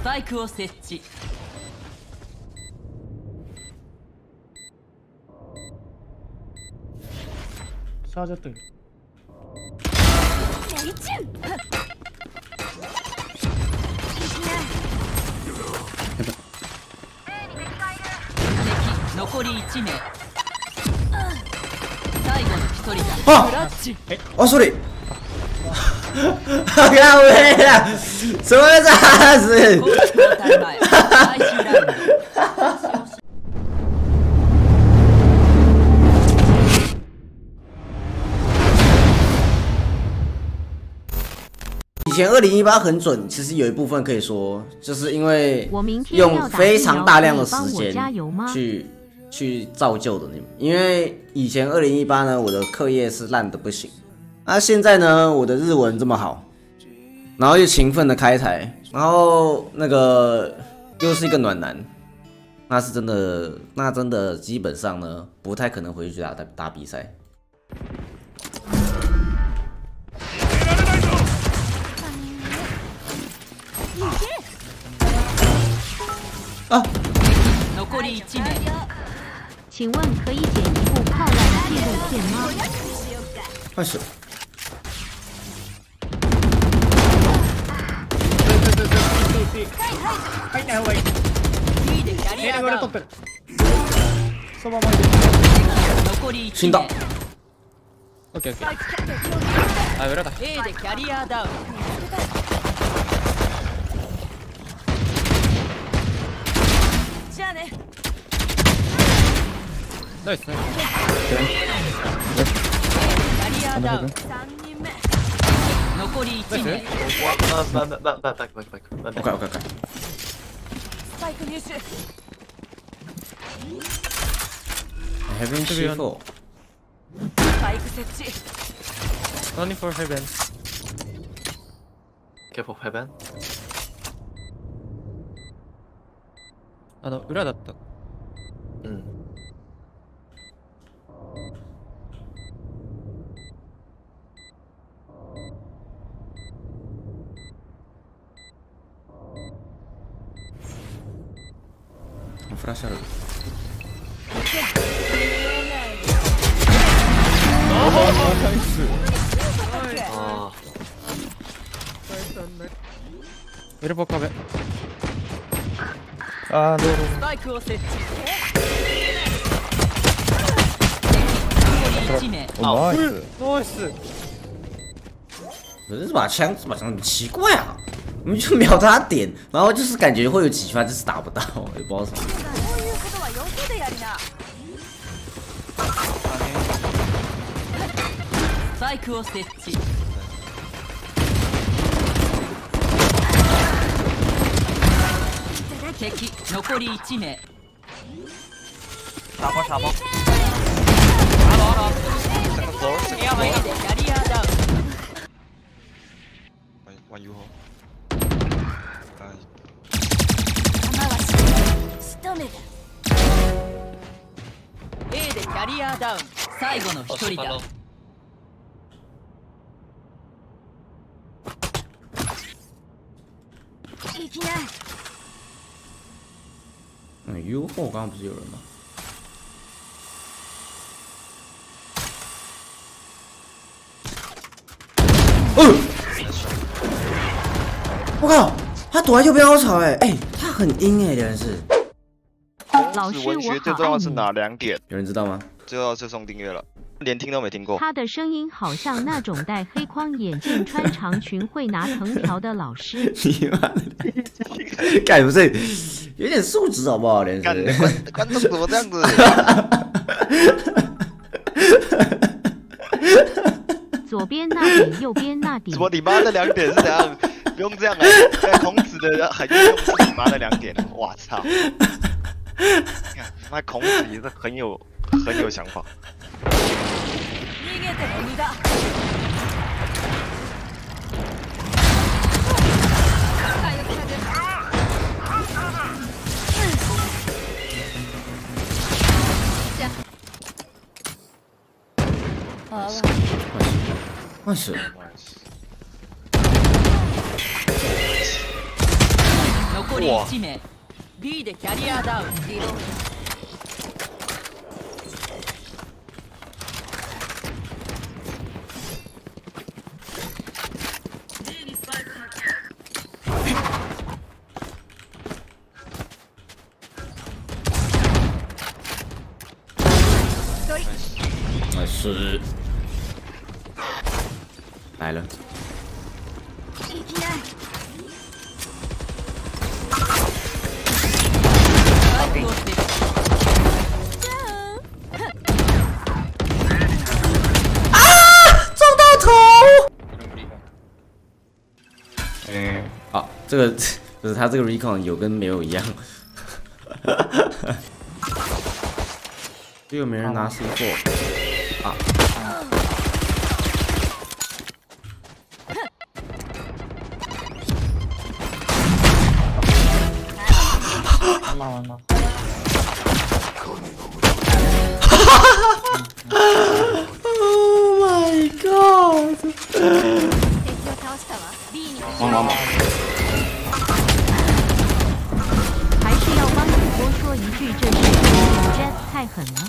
パイクを設置。 シャージャットいる。 残り1名。最後の1人だ。 あ、それ。干没了，什么炸死？以前2018很准，其实有一部分可以说，就是因为用非常大量的时间去造就的你们。因为以前2018呢，我的课业是烂的不行。那现在呢，我的日文这么好，然后又勤奋的开台，然后那个又是一个暖男，那真的基本上呢，不太可能回去打比赛。啊！ 请问可以剪一部炮弹纪录片吗？ 开始。 入った方がいい。エレゴレ取ってる。そのまま死んだ。 オッケーオッケー。あ、裏だ。 A でキャリアダウン。じゃあね。 ナイスナイス。 キャリアダウン。3人目。残り1名。 バック。 スパイク入手。 Heaven C4。 スパイク設置。 Only for heaven. Careful heaven. 裏だった。 うん。 フラッシュある。 エルボ壁。あー、どうスパイクを設置。残り1名。 ナイス。ナイス。 可是这把枪很奇怪啊，我们就瞄他点，然后就是感觉会有几发，就是打不到，也不知道什么。 スパイクを設置。敵残り1名。 沙包。Second floor. キャリアダウン。 One U A でキャリアダウン。最後の1人だ。 UFO 刚刚不是有人吗？我靠，他躲在右边凹槽他很阴人是。 老师， 文学最重要是哪2点？ 有人知道吗？ 最后是送订阅了，连听都没听过。 他的声音好像那种戴黑框眼镜、穿长裙、会拿藤条的老师。 你妈的，干不是有点素质好不好？连观众怎么这样子？ 左边那点，右边那点。 什么你妈的2点是怎样？不用这样在孔子的很用是你妈的2点，我操！那孔子也是很有想法。 ナイス。 残りり1名 B でキャリアダウン是来了。啊！撞到头！啊，这个不是他这个 recon 有跟没有一样。又没人拿 C4 啊！ 完了。 Oh my god！ 完。 还是要帮主播说一句，这是 Jet 太狠了。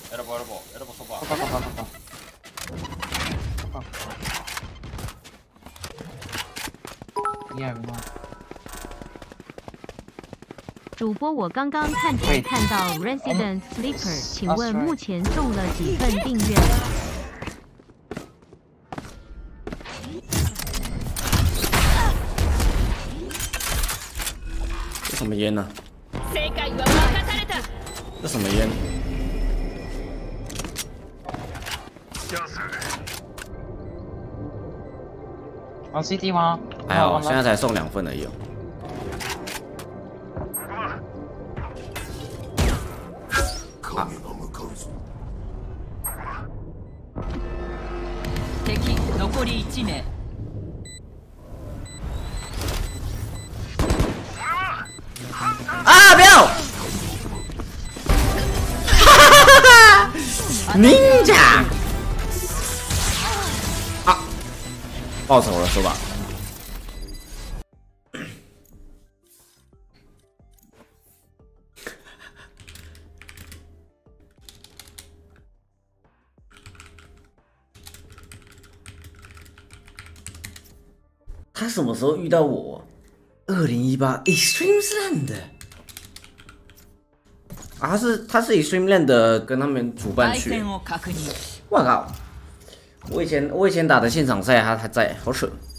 主播，我刚刚看帖看到 Resident Sleeper， 请问目前送了几份订阅？ 这什么烟呢？这什么烟？ 玩 CD 吗？ 还好，现在才送2份而已。 敵残り1名啊！不要！Ninja！ 啊！报仇了是吧？他什么时候遇到我？2018 Extreme Land 啊，他是 Extreme Land 跟他们主办去。我靠！我以前打的现场赛，他还在，好扯。